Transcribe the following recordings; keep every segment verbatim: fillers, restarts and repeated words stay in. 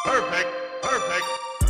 Perfect, perfect.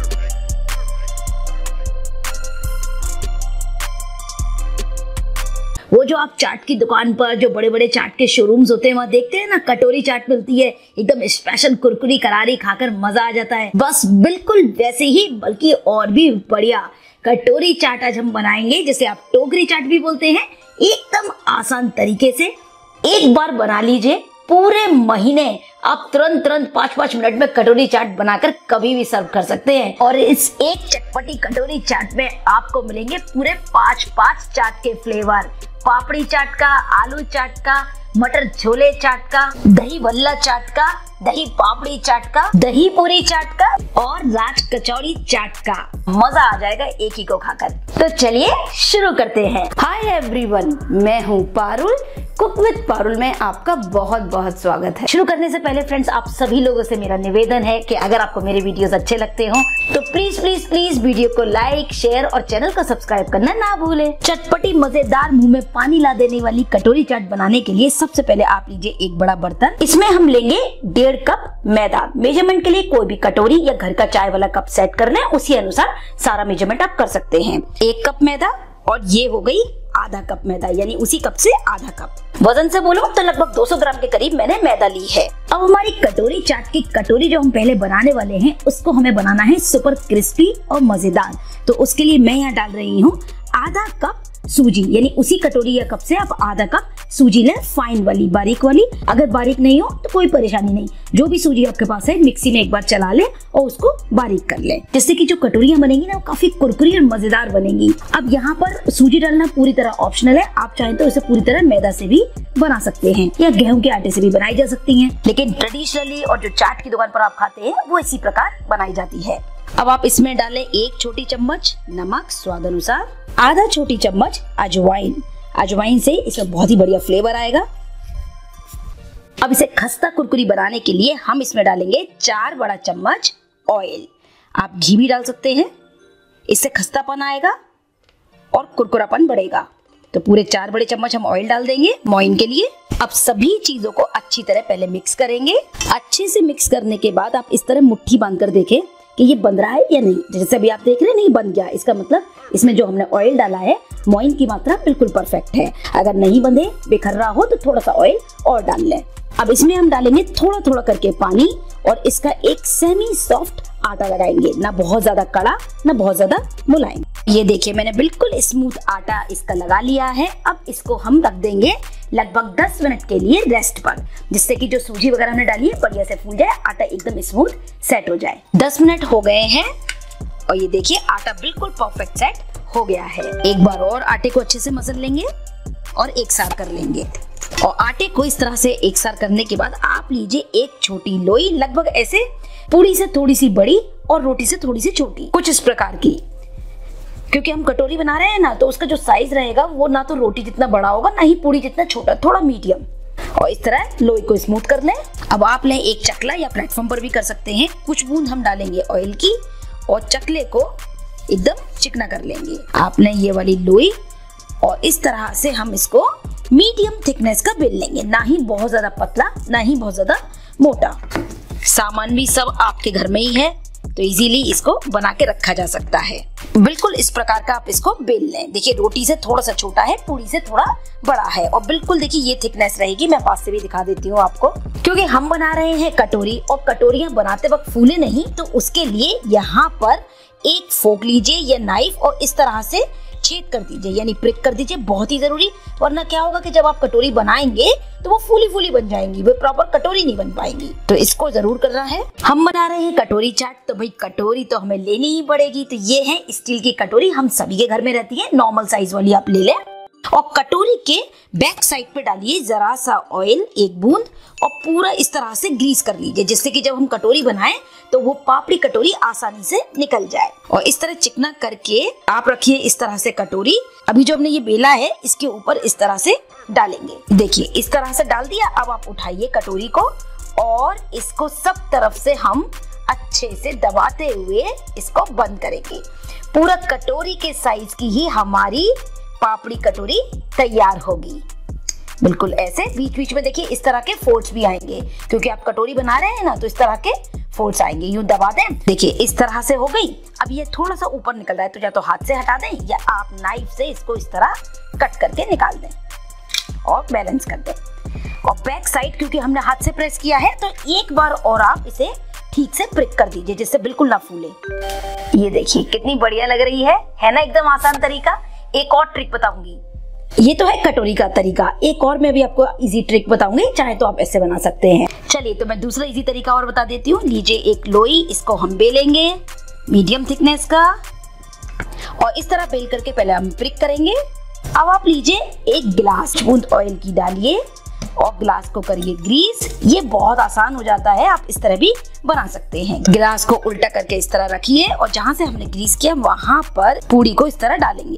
वो जो आप चाट की दुकान पर जो बड़े बड़े चाट के शोरूम्स होते हैं वहाँ देखते हैं ना, कटोरी चाट मिलती है, एकदम स्पेशल कुरकुरी करारी खाकर मजा आ जाता है। बस बिल्कुल वैसे ही, बल्कि और भी बढ़िया कटोरी चाट आज हम बनाएंगे, जिसे आप टोकरी चाट भी बोलते हैं। एकदम आसान तरीके से एक बार बना लीजिए, पूरे महीने आप तुरंत तुरंत पाँच पाँच मिनट में कटोरी चाट बनाकर कभी भी सर्व कर सकते हैं। और इस एक चटपटी कटोरी चाट में आपको मिलेंगे पूरे पाँच पाँच चाट के फ्लेवर, पापड़ी चाट का, आलू चाट का, मटर छोले चाट का, दही भल्ला चाट का, दही पापड़ी चाट का, दही पूरी चाट का और राज कचौड़ी चाट का। मजा आ जाएगा एक ही को खाकर। तो चलिए शुरू करते हैं। हाय एवरीवन, मैं हूँ पारुल। कुक विद पारुल में आपका बहुत बहुत स्वागत है। शुरू करने से पहले फ्रेंड्स, आप सभी लोगों से मेरा निवेदन है कि अगर आपको मेरे वीडियोस अच्छे लगते हो तो प्लीज प्लीज प्लीज वीडियो को लाइक, शेयर और चैनल को सब्सक्राइब करना ना भूलें। चटपटी मजेदार मुंह में पानी ला देने वाली कटोरी चाट बनाने के लिए सबसे पहले आप लीजिए एक बड़ा बर्तन। इसमें हम लेंगे डेढ़ कप मैदा। मेजरमेंट के लिए कोई भी कटोरी या घर का चाय वाला कप सेट कर लें, उसी अनुसार सारा मेजरमेंट आप कर सकते हैं। एक कप मैदा और ये हो गई आधा कप मैदा, यानी उसी कप से आधा कप। वजन से बोलो तो लगभग दो सौ ग्राम के करीब मैंने मैदा ली है। अब हमारी कटोरी चाट की कटोरी जो हम पहले बनाने वाले हैं, उसको हमें बनाना है सुपर क्रिस्पी और मजेदार। तो उसके लिए मैं यहाँ डाल रही हूँ आधा कप सूजी, यानी उसी कटोरी या कप से आप आधा कप सूजी लें, फाइन वाली, बारीक वाली। अगर बारीक नहीं हो तो कोई परेशानी नहीं, जो भी सूजी आपके पास है मिक्सी में एक बार चला लें और उसको बारीक कर लें, जिससे कि जो कटोरियां बनेंगी ना वो काफी कुरकुरी और मजेदार बनेंगी। अब यहाँ पर सूजी डालना पूरी तरह ऑप्शनल है, आप चाहें तो इसे पूरी तरह मैदा से भी बना सकते हैं या गेहूं के आटे से भी बनाई जा सकती है, लेकिन ट्रेडिशनली और जो चाट की दुकान पर आप खाते हैं वो इसी प्रकार बनाई जाती है। अब आप इसमें डालें एक छोटी चम्मच नमक स्वाद अनुसार, आधा छोटी चम्मच अजवाइन। अजवाइन से इसमें बहुत ही बढ़िया फ्लेवर आएगा। अब इसे खस्ता कुरकुरी बनाने के लिए हम इसमें डालेंगे चार बड़ा चम्मच ऑयल। आप घी भी डाल सकते हैं, इससे खस्तापन आएगा और कुरकुरापन बढ़ेगा। तो पूरे चार बड़े चम्मच हम ऑयल डाल देंगे मोइन के लिए। अब सभी चीजों को अच्छी तरह पहले मिक्स करेंगे। अच्छे से मिक्स करने के बाद आप इस तरह मुट्ठी बांधकर देखें कि ये बन रहा है या नहीं। जैसे अभी आप देख रहे हैं नहीं बन गया, इसका मतलब इसमें जो हमने ऑयल डाला है मोइन की मात्रा बिल्कुल परफेक्ट है। अगर नहीं बंधे, बिखर रहा हो तो थोड़ा सा ऑयल और डाल लें। अब इसमें हम डालेंगे थोड़ा थोड़ा करके पानी और इसका एक सेमी सॉफ्ट आटा लगाएंगे, ना बहुत ज्यादा कड़ा ना बहुत ज्यादा मुलायम। ये देखिए मैंने बिल्कुल स्मूथ आटा इसका लगा लिया है। अब इसको हम रख देंगे लगभग दस मिनट के लिए रेस्ट पर, जिससे कि जो सूजी वगैरह हमने डाली है बढ़िया से फूल जाए, आटा एकदम स्मूथ सेट हो जाए। दस मिनट हो गए हैं और ये देखिए आटा बिल्कुल परफेक्ट सेट हो गया है। एक बार और आटे को अच्छे से मसल लेंगे और एक साथ कर लेंगे। और आटे को इस तरह से एक साथ करने के बाद आप लीजिए एक छोटी लोई, लगभग ऐसे पूरी से थोड़ी सी बड़ी और रोटी से थोड़ी सी छोटी, कुछ इस प्रकार की। क्योंकि हम कटोरी बना रहे हैं ना, तो उसका जो साइज रहेगा वो ना तो रोटी जितना बड़ा होगा ना ही पूरी जितना छोटा, थोड़ा मीडियम। और इस तरह लोई को स्मूथ कर लें। अब आप लें एक चकला या प्लेटफॉर्म पर भी कर सकते हैं। कुछ बूंद हम डालेंगे ऑयल की और चकले को एकदम चिकना कर लेंगे। आप लें ये वाली लोई और इस तरह से हम इसको मीडियम थिकनेस का बेल लेंगे, ना ही बहुत ज्यादा पतला ना ही बहुत ज्यादा मोटा। सामान भी सब आपके घर में ही है तो इजीली इसको बना के रखा जा सकता है। बिल्कुल इस प्रकार का आप इसको बेल लें। देखिए रोटी से थोड़ा सा छोटा है, पूरी से थोड़ा बड़ा है और बिल्कुल देखिए ये थिकनेस रहेगी। मैं पास से भी दिखा देती हूँ आपको, क्योंकि हम बना रहे हैं कटोरी और कटोरियां बनाते वक्त फूले नहीं, तो उसके लिए यहाँ पर एक फोक लीजिए या नाइफ और इस तरह से छेद कर दीजिए, यानी प्रिक कर दीजिए, बहुत ही जरूरी। वरना क्या होगा कि जब आप कटोरी बनाएंगे तो वो फूली फूली बन जाएंगी, वो प्रॉपर कटोरी नहीं बन पाएंगी। तो इसको जरूर करना है। हम बना रहे हैं कटोरी चाट, तो भाई कटोरी तो हमें लेनी ही पड़ेगी। तो ये है स्टील की कटोरी, हम सभी के घर में रहती है, नॉर्मल साइज वाली आप ले लें। और कटोरी के बैक साइड पे डालिए जरा सा ऑयल, एक बूंद, और पूरा इस तरह से ग्रीस कर लीजिए, जिससे कि जब हम कटोरी बनाएं तो वो पापड़ी कटोरी आसानी से निकल जाए। और इस तरह चिकना करके आप रखिए इस तरह से कटोरी। अभी जो हमने ये बेला है इसके ऊपर इस तरह से डालेंगे। देखिए इस तरह से डाल दिया। अब आप उठाइए कटोरी को और इसको सब तरफ से हम अच्छे से दबाते हुए इसको बंद करेंगे। पूरा कटोरी के साइज की ही हमारी पापड़ी कटोरी तैयार होगी। बिल्कुल ऐसे बीच बीच में देखिए इस तरह के फोल्ड्स भी आएंगे, क्योंकि आप कटोरी बना रहे हैं ना, तो इस तरह के फोल्ड्स आएंगे, यूं दबा दें। देखिए इस तरह से हो गई। अब ये थोड़ा सा ऊपर निकल रहा है तो या तो हाथ से हटा दें या आप नाइफ से इसको इस तरह कट करके निकाल दें और बैलेंस कर दें। और बैक साइड क्योंकि हमने हाथ से प्रेस किया है तो एक बार और आप इसे ठीक से प्रिक कर दीजिए जिससे बिल्कुल ना फूले। ये देखिए कितनी बढ़िया लग रही है, है ना एकदम आसान तरीका। एक और ट्रिक बताऊंगी, ये तो है कटोरी का तरीका, एक और मैं भी आपको इजी ट्रिक बताऊंगी, चाहे तो आप ऐसे बना सकते हैं। चलिए तो मैं दूसरा इजी तरीका और बता देती हूँ। लीजिए एक लोई, इसको हम बेलेंगे मीडियम थिकनेस का और इस तरह बेल करके पहले हम प्रिक करेंगे। अब आप लीजिए एक गिलास, बूंद ऑयल की डालिए और गिलास को करिए ग्रीस। ये बहुत आसान हो जाता है, आप इस तरह भी बना सकते हैं। गिलास को उल्टा करके इस तरह रखिए और जहां से हमने ग्रीस किया वहां पर पूरी को इस तरह डालेंगे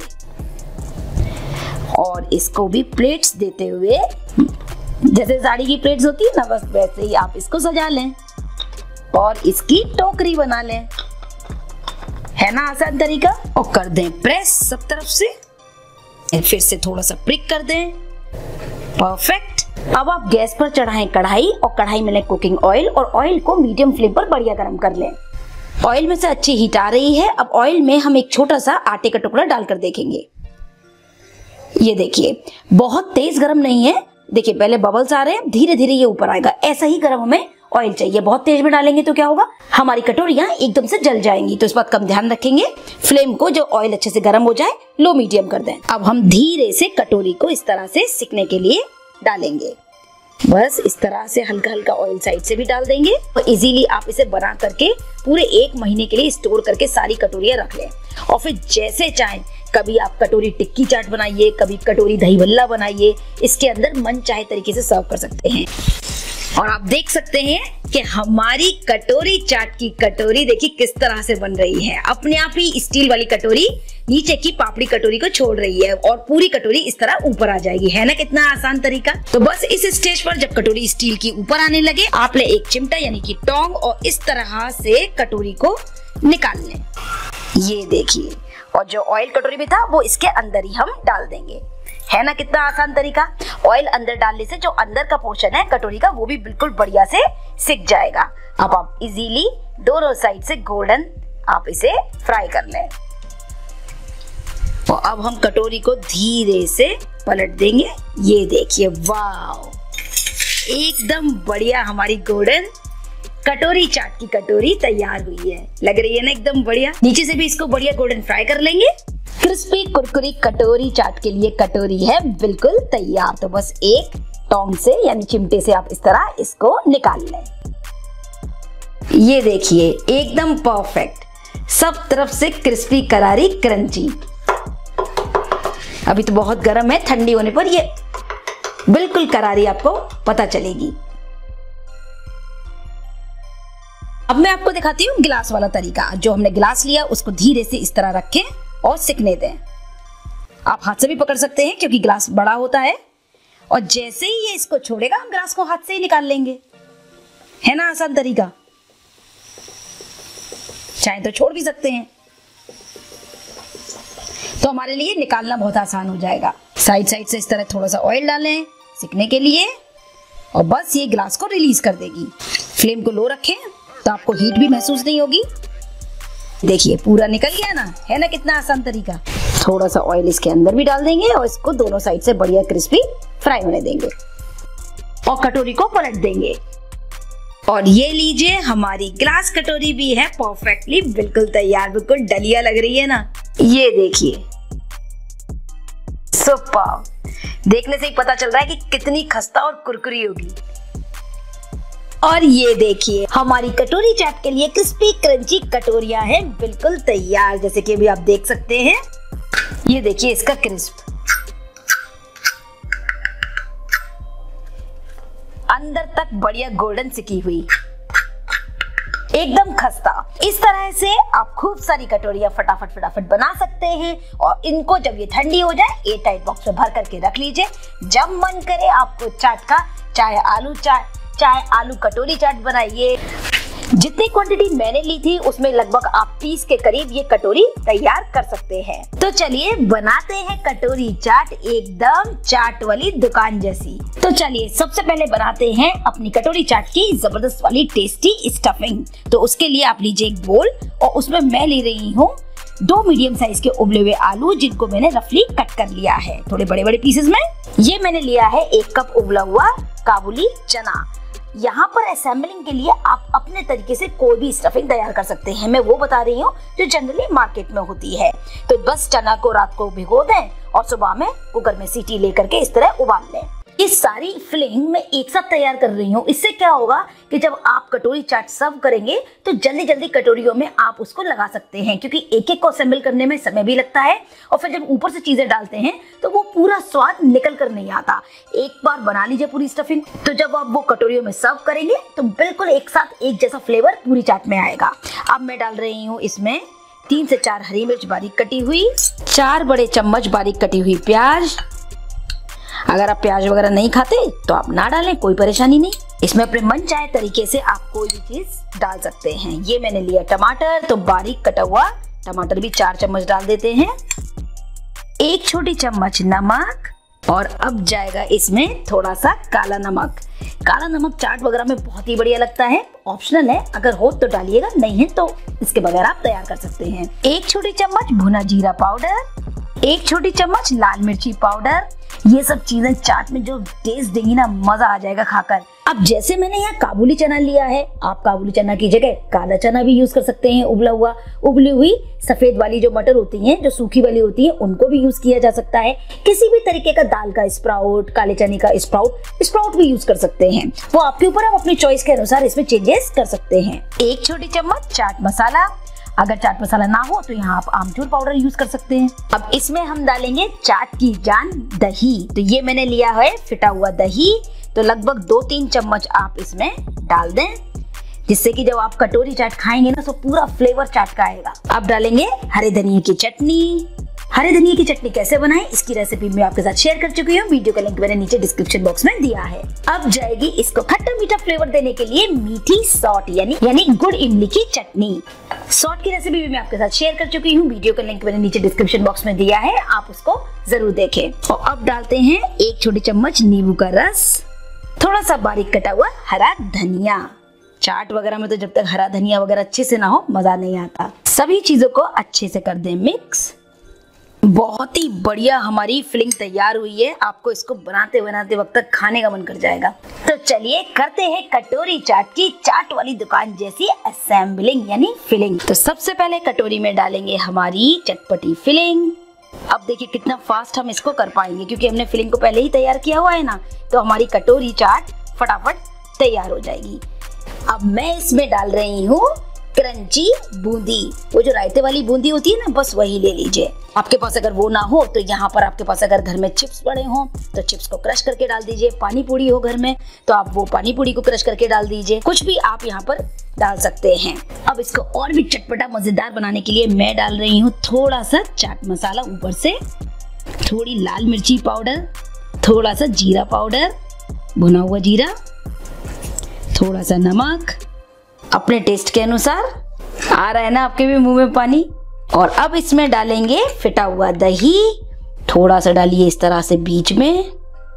और इसको भी प्लेट्स देते हुए, जैसे साड़ी की प्लेट्स होती है ना, बस वैसे ही आप इसको सजा लें और इसकी टोकरी बना लें। है ना आसान तरीका। और कर दें प्रेस सब तरफ से, फिर से थोड़ा सा प्रिक कर दें। परफेक्ट। अब आप गैस पर चढ़ाएं कढ़ाई और कढ़ाई में लें कुकिंग ऑयल और ऑयल को मीडियम फ्लेम पर बढ़िया गर्म कर लें। ऑयल में से अच्छी हीट आ रही है। अब ऑयल में हम एक छोटा सा आटे का टुकड़ा डालकर देखेंगे। ये देखिए बहुत तेज गरम नहीं है, देखिए पहले बबल्स आ रहे हैं, धीरे धीरे ये ऊपर आएगा। ऐसा ही गरम हमें ऑयल चाहिए। बहुत तेज में डालेंगे तो क्या होगा, हमारी कटोरियां एकदम से जल जाएंगी। तो इस बात का हम ध्यान रखेंगे। फ्लेम को जो ऑयल अच्छे से गर्म हो जाए लो मीडियम कर दें। अब हम धीरे से कटोरी को इस तरह से सिकने के लिए डालेंगे। बस इस तरह से हल्का हल्का ऑयल साइड से भी डाल देंगे और इजीली आप इसे बना करके पूरे एक महीने के लिए स्टोर करके सारी कटोरियां रख लें। और फिर जैसे चाहें, कभी आप कटोरी टिक्की चाट बनाइए, कभी कटोरी दही भल्ला बनाइए, इसके अंदर मन चाहे तरीके से सर्व कर सकते हैं। और आप देख सकते हैं कि हमारी कटोरी चाट की कटोरी देखिए किस तरह से बन रही है। अपने आप ही स्टील वाली कटोरी नीचे की पापड़ी कटोरी को छोड़ रही है और पूरी कटोरी इस तरह ऊपर आ जाएगी। है ना कितना आसान तरीका। तो बस इस स्टेज पर जब कटोरी स्टील की ऊपर आने लगे, आप ले एक चिमटा यानी कि टोंग और इस तरह से कटोरी को निकाल लें। ये देखिए, और जो ऑयल कटोरी में था वो इसके अंदर ही हम डाल देंगे। है ना कितना आसान तरीका। ऑयल अंदर डालने से जो अंदर का पोर्शन है कटोरी का वो भी बिल्कुल बढ़िया से सिक जाएगा। अब आप इजीली दोनों साइड से गोल्डन आप इसे फ्राई कर लें। और अब हम कटोरी को धीरे से पलट देंगे। ये देखिए वाव, एकदम बढ़िया हमारी गोल्डन कटोरी चाट की कटोरी तैयार हुई है। लग रही है ना एकदम बढ़िया। नीचे से भी इसको बढ़िया गोल्डन फ्राई कर लेंगे। क्रिस्पी कुरकुरी कटोरी चाट के लिए कटोरी है बिल्कुल तैयार। तो बस एक टोंग से यानी चिमटे से आप इस तरह इसको निकाल लें। ये देखिए एकदम परफेक्ट, सब तरफ से क्रिस्पी करारी क्रंची। अभी तो बहुत गर्म है, ठंडी होने पर ये बिल्कुल करारी आपको पता चलेगी। अब मैं आपको दिखाती हूँ गिलास वाला तरीका। जो हमने गिलास लिया उसको धीरे से इस तरह रखें और सिकने दें। आप हाथ से भी पकड़ सकते हैं क्योंकि गिलास बड़ा होता है। और जैसे ही ये इसको छोड़ेगा हम गिलास को हाथ से ही निकाल लेंगे। है ना आसान तरीका। चाहे तो छोड़ भी सकते हैं, तो हमारे लिए निकालना बहुत आसान हो जाएगा। साइड साइड से इस तरह थोड़ा सा ऑयल डालें सिकने के लिए और बस ये गिलास को रिलीज कर देगी। फ्लेम को लो रखें तो आपको हीट भी महसूस नहीं होगी। देखिए पूरा निकल गया ना। है ना कितना आसान तरीका। थोड़ा सा ऑयल इसके अंदर भी डाल देंगे और इसको दोनों साइड से बढ़िया क्रिस्पी फ्राई होने देंगे और कटोरी को पलट देंगे। और ये लीजिए हमारी ग्लास कटोरी भी है परफेक्टली बिल्कुल तैयार, बिल्कुल डलिया लग रही है ना। ये देखिए सुपर, देखने से ही पता चल रहा है कि कितनी खस्ता और कुरकुरी होगी। और ये देखिए हमारी कटोरी चाट के लिए क्रिस्पी क्रंची कटोरियां हैं बिल्कुल तैयार, जैसे कि अभी आप देख सकते हैं। ये देखिए इसका क्रिस्प, अंदर तक बढ़िया गोल्डन सिकी हुई, एकदम खस्ता। इस तरह से आप खूब सारी कटोरियां फटाफट फटाफट बना सकते हैं। और इनको जब ये ठंडी हो जाए एयर टाइट बॉक्स में भर करके रख लीजिए। जब मन करे आपको चाट का, चाहे आलू चाट चाहे आलू कटोरी चाट बनाइए, जितनी क्वांटिटी मैंने ली थी उसमें लगभग आप तीस के करीब ये कटोरी तैयार कर सकते हैं। तो चलिए बनाते हैं कटोरी चाट एकदम चाट वाली दुकान जैसी। तो चलिए सबसे पहले बनाते हैं अपनी कटोरी चाट की जबरदस्त वाली टेस्टी स्टफिंग। तो उसके लिए आप लीजिए एक बोल और उसमें मैं ले रही हूँ दो मीडियम साइज के उबले हुए आलू, जिनको मैंने रफली कट कर लिया है थोड़े बड़े बड़े पीसेस में। ये मैंने लिया है एक कप उबला हुआ काबुली चना। यहाँ पर असेंबलिंग के लिए आप अपने तरीके से कोई भी स्टफिंग तैयार कर सकते हैं, मैं वो बता रही हूँ जो जनरली मार्केट में होती है। तो बस चना को रात को भिगो दें और सुबह में कुकर में सीटी लेकर के इस तरह उबाल लें। ये सारी फिलिंग मैं एक साथ तैयार कर रही हूँ। इससे क्या होगा कि जब आप कटोरी चाट सर्व करेंगे तो जल्दी जल्दी कटोरियों में आप उसको लगा सकते हैं, क्योंकि एक एक को असेंबल करने में समय भी लगता है और फिर जब ऊपर से चीजें डालते हैं तो वो पूरा स्वाद निकल कर नहीं आता। एक बार बना लीजिए पूरी स्टफिंग, तो जब आप वो कटोरियों में सर्व करेंगे तो बिल्कुल एक साथ एक जैसा फ्लेवर पूरी चाट में आएगा। अब मैं डाल रही हूँ इसमें तीन से चार हरी मिर्च बारीक कटी हुई, चार बड़े चम्मच बारीक कटी हुई प्याज। अगर आप प्याज वगैरह नहीं खाते तो आप ना डालें, कोई परेशानी नहीं। इसमें अपने मन चाहे तरीके से आप कोई भी चीज डाल सकते हैं। ये मैंने लिया टमाटर, तो बारीक कटा हुआ टमाटर भी चार चम्मच डाल देते हैं। एक छोटी चम्मच नमक और अब जाएगा इसमें थोड़ा सा काला नमक। काला नमक चाट वगैरह में बहुत ही बढ़िया लगता है, ऑप्शनल है, अगर हो तो डालिएगा, नहीं है तो इसके बगैर आप तैयार कर सकते हैं। एक छोटी चम्मच भुना जीरा पाउडर, एक छोटी चम्मच लाल मिर्ची पाउडर। ये सब चीजें चाट में जो टेस्ट देंगी ना, मजा आ जाएगा खाकर। अब जैसे मैंने यहाँ काबुली चना लिया है, आप काबुली चना की जगह काला चना भी यूज कर सकते हैं, उबला हुआ। उबली हुई सफेद वाली जो मटर होती हैं, जो सूखी वाली होती है, उनको भी यूज किया जा सकता है। किसी भी तरीके का दाल का स्प्राउट, काले चने का स्प्राउट स्प्राउट भी यूज कर सकते हैं, वो आपके ऊपर, आप अपनी चॉइस के अनुसार इसमें चेंजेस कर सकते हैं। एक छोटी चम्मच चाट मसाला, अगर चाट मसाला ना हो तो यहाँ आप आमचूर पाउडर यूज कर सकते हैं। अब इसमें हम डालेंगे चाट की जान दही। तो ये मैंने लिया है फिटा हुआ दही, तो लगभग दो तीन चम्मच आप इसमें डाल दें, जिससे कि जब आप कटोरी चाट खाएंगे ना तो पूरा फ्लेवर चाट का आएगा। अब डालेंगे हरे धनिया की चटनी। हरे धनिया की चटनी कैसे बनाएं इसकी रेसिपी मैं आपके साथ शेयर कर चुकी हूँ, वीडियो का लिंक मैंने नीचे डिस्क्रिप्शन बॉक्स में दिया है। अब जाएगी इसको खट्टा मीठा फ्लेवर देने के लिए मीठी सौट यानी यानी गुड़ इमली की चटनी। सौट की रेसिपी भी मैं आपके साथ शेयर कर चुकी हूँ, वीडियो का लिंक मैंने नीचे डिस्क्रिप्शन बॉक्स में दिया है, आप उसको जरूर देखें। और अब डालते हैं एक छोटी चम्मच नींबू का रस, थोड़ा सा बारीक कटा हुआ हरा धनिया। चाट वगैरह में तो जब तक हरा धनिया वगैरह अच्छे से ना हो मजा नहीं आता। सभी चीजों को अच्छे से कर दें मिक्स। बहुत ही बढ़िया हमारी फिलिंग तैयार हुई है, आपको इसको बनाते बनाते वक्त तक खाने का मन कर जाएगा। तो चलिए करते हैं कटोरी चाट की चाट वाली दुकान जैसी असेंबलिंग यानी फिलिंग। तो सबसे पहले कटोरी में डालेंगे हमारी चटपटी फिलिंग। अब देखिए कितना फास्ट हम इसको कर पाएंगे, क्योंकि हमने फिलिंग को पहले ही तैयार किया हुआ है ना, तो हमारी कटोरी चाट फटाफट तैयार हो जाएगी। अब मैं इसमें डाल रही हूँ क्रंची बूंदी, वो जो रायते वाली बूंदी होती है ना, बस वही ले लीजिए। आपके पास अगर वो ना हो तो यहाँ पर आपके पास अगर घर में चिप्स पड़े हों तो चिप्स को क्रश करके डाल दीजिए। पानी पूरी हो घर में तो आप वो पानी पूरी को क्रश करके डाल दीजिए, कुछ भी आप यहाँ पर डाल सकते हैं। अब इसको और भी चटपटा मजेदार बनाने के लिए मैं डाल रही हूँ थोड़ा सा चाट मसाला ऊपर से, थोड़ी लाल मिर्ची पाउडर, थोड़ा सा जीरा पाउडर, भुना हुआ जीरा, थोड़ा सा नमक अपने टेस्ट के अनुसार। आ रहा है ना आपके भी मुंह में पानी। और अब इसमें डालेंगे फिटा हुआ दही, थोड़ा सा डालिए इस तरह से बीच में,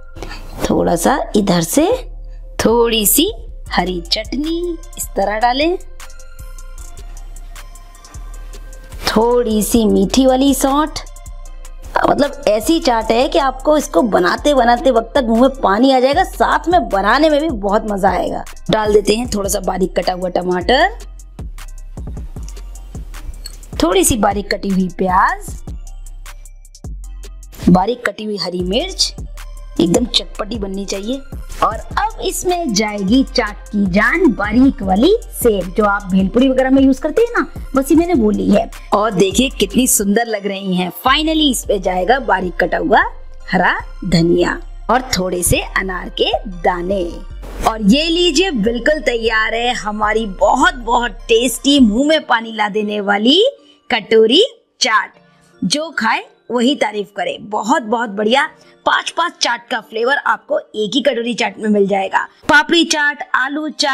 थोड़ा सा इधर से, थोड़ी सी हरी चटनी इस तरह डालें, थोड़ी सी मीठी वाली सौंठ। मतलब ऐसी चाट है कि आपको इसको बनाते बनाते वक्त तक मुंह में पानी आ जाएगा, साथ में बनाने में भी बहुत मजा आएगा। डाल देते हैं थोड़ा सा बारीक कटा हुआ टमाटर, थोड़ी सी बारीक कटी हुई प्याज, बारीक कटी हुई हरी मिर्च, एकदम चटपटी बननी चाहिए। और अब इसमें जाएगी चाट की जान बारीक वाली सेव, जो आप भेलपुरी वगैरह में यूज करते हैं ना, बस मैंने वो ली है। और देखिए कितनी सुंदर लग रही हैं। फाइनली इस पे जाएगा बारीक कटा हुआ हरा धनिया और थोड़े से अनार के दाने। और ये लीजिए बिल्कुल तैयार है हमारी बहुत बहुत टेस्टी, मुंह में पानी ला देने वाली कटोरी चाट। जो खाए वही तारीफ करे, बहुत बहुत बढ़िया। पांच पांच चाट का फ्लेवर आपको एक ही कटोरी चाट में मिल जाएगा। पापड़ी चाट, आलू चाट,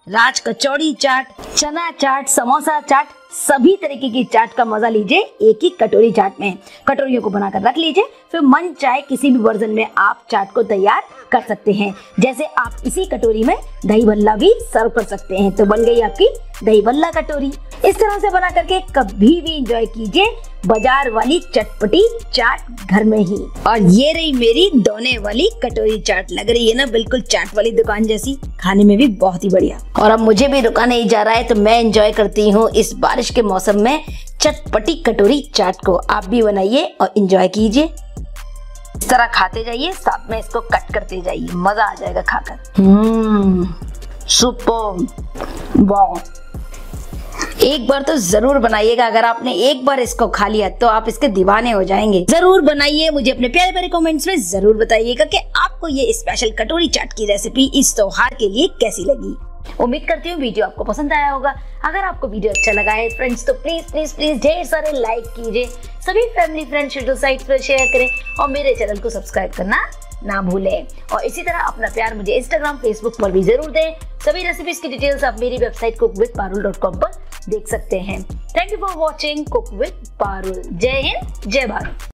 राज कचौड़ी चाट, चना चाट, समोसा चाट, सभी तरीके की चाट का मजा लीजिए एक ही कटोरी चाट में। कटोरियों को बनाकर रख लीजिए, फिर मन चाहे किसी भी वर्जन में आप चाट को तैयार कर सकते हैं। जैसे आप इसी कटोरी में दही भल्ला भी सर्व कर सकते हैं। तो बन गई आपकी दही भल्ला कटोरी। इस तरह से बना करके कभी भी एंजॉय कीजिए बाजार वाली चटपटी चाट घर में ही। और ये रही मेरी दोने वाली कटोरी चाट। लग रही है ना बिल्कुल चाट वाली दुकान जैसी, खाने में भी बहुत ही बढ़िया। और अब मुझे भी रुका नहीं जा रहा है, तो मैं एंजॉय करती हूँ इस बारिश के मौसम में चटपटी कटोरी चाट को। आप भी बनाइए और एंजॉय कीजिए। इस तरह खाते जाइए, साथ में इसको कट करते जाइए, मजा आ जाएगा खाकर। हम्म, सुपर, वाह। एक बार तो जरूर बनाइएगा। अगर आपने एक बार इसको खा लिया तो आप इसके दीवाने हो जाएंगे। जरूर बनाइए, मुझे अपने प्यारे प्यारे कमेंट्स में जरूर बताइएगा कि आपको ये स्पेशल कटोरी चाट की रेसिपी इस त्योहार के लिए कैसी लगी। उम्मीद करती हूँ वीडियो आपको पसंद आया होगा। अगर आपको वीडियो अच्छा लगा है फ्रेंड्स, तो प्लीज प्लीज प्लीज ढेर सारे लाइक कीजिए, सभी फैमिली फ्रेंड सोशल साइट्स पर शेयर करें और मेरे चैनल को सब्सक्राइब करना ना भूलें। और इसी तरह अपना प्यार मुझे इंस्टाग्राम, फेसबुक पर भी जरूर दें। सभी रेसिपीज की डिटेल्स आप मेरी website cook with Parul dot com पर देख सकते हैं। Thank you for watching cook with Parul. जय हिंद, जय भारत।